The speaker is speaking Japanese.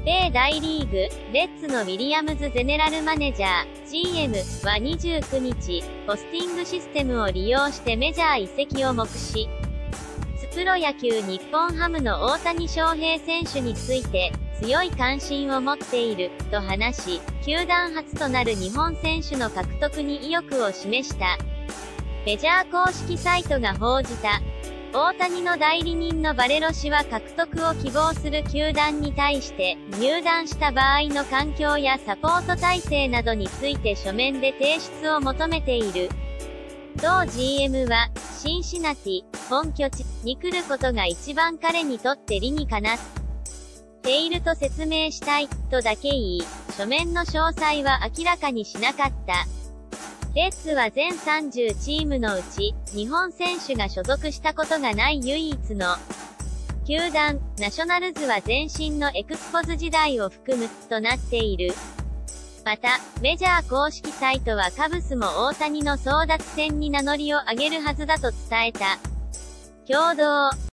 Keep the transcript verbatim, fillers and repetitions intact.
米大リーグ、レッツのウィリアムズゼネラルマネージャー、ジーエム はにじゅうくにち、ポスティングシステムを利用してメジャー移籍を目視。プロ野球日本ハムの大谷翔平選手について、強い関心を持っている、と話し、球団初となる日本選手の獲得に意欲を示した。メジャー公式サイトが報じた。大谷の代理人のバレロ氏は獲得を希望する球団に対して、入団した場合の環境やサポート体制などについて書面で提出を求めている。同 ジーエム は、シンシナティ、本拠地に来ることが一番彼にとって理にかなっていると説明したい、とだけ言い、書面の詳細は明らかにしなかった。レッツは全さんじゅうチームのうち、日本選手が所属したことがない唯一の球団、ナショナルズは前身のエクスポズ時代を含む、となっている。また、メジャー公式サイトはカブスも大谷の争奪戦に名乗りを上げるはずだと伝えた。共同